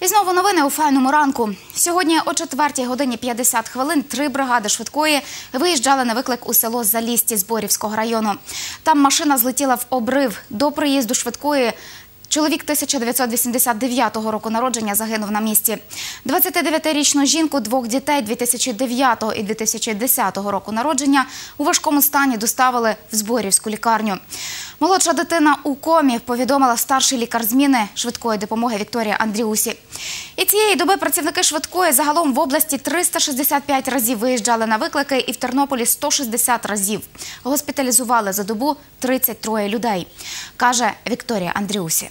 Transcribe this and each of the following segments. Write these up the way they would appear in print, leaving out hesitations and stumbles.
І знову новини у файному ранку. Сьогодні о 4:50 3 бригади швидкої виїжджали на виклик у село Залісті Зборівського району. Там машина злетіла в обрив. До приїзду швидкої чоловік 1989 року народження загинув на місці. 29-річну жінку, двох дітей 2009 і 2010 року народження у важкому стані доставили в Зборівську лікарню. Молодша дитина у комі, повідомила старший лікар зміни швидкої допомоги Вікторія Андріусі. І цієї доби працівники швидкої загалом в області 365 разів виїжджали на виклики і в Тернополі 160 разів. Госпіталізували за добу 33 людей, каже Вікторія Андріусі.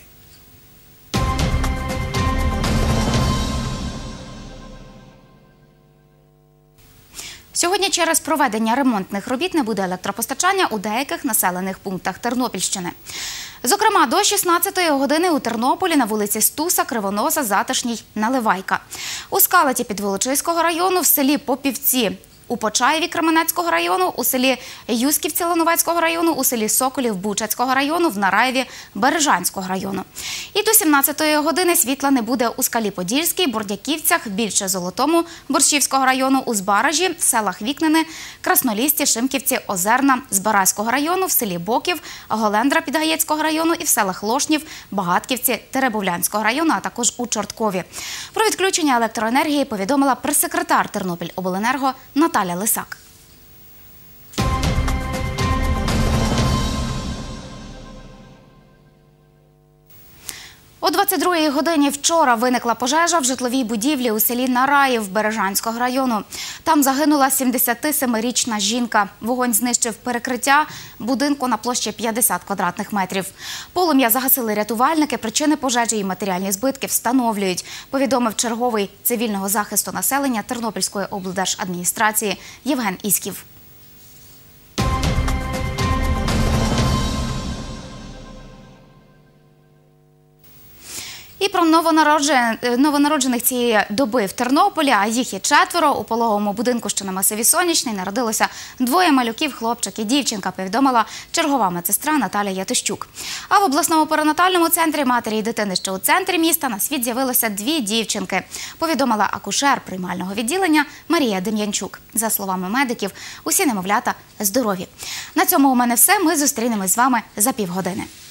Сьогодні через проведення ремонтних робіт не буде електропостачання у деяких населених пунктах Тернопільщини. Зокрема, до 16-ї години у Тернополі на вулиці Стуса, Кривоноса, Затишній, Наливайка. У Скалаті Підволочиського району, в селі Попівці, у Почаєві Кременецького району, у селі Юсківці Лановецького району, у селі Соколів Бучацького району, в Нараєві Бережанського району. І до 17-ї години світла не буде у Скалі Подільській, Бордяківцях, Більше Золотому, Борщівського району, у Збаражі, в селах Вікнини, Краснолісті, Шимківці, Озерна, Збаразького району, в селі Боків, Голендра Підгаєцького району і в селах Лошнів, Багатківці, Теребовлянського району, а також у Чорткові. Про відключення електроенергії повідомила прес-секретар Тернопільобленерго Наталя Лисак. О 22-й годині вчора виникла пожежа в житловій будівлі у селі Нараїв Бережанського району. Там загинула 77-річна жінка. Вогонь знищив перекриття будинку на площі 50 квадратних метрів. Полум'я загасили рятувальники, причини пожежі і матеріальні збитки встановлюють, повідомив черговий цивільного захисту населення Тернопільської облдержадміністрації Євген Ісків. І про новонароджених цієї доби в Тернополі, а їх є 4, у пологовому будинку, що на масиві Сонячний, народилося 2 малюків, хлопчик і дівчинка, повідомила чергова медсестра Наталія Ятощук. А в обласному перинатальному центрі матері і дитини, що у центрі міста, на світ з'явилося 2 дівчинки, повідомила акушер приймального відділення Марія Дем'янчук. За словами медиків, усі немовлята здорові. На цьому у мене все. Ми зустрінемось з вами за півгодини.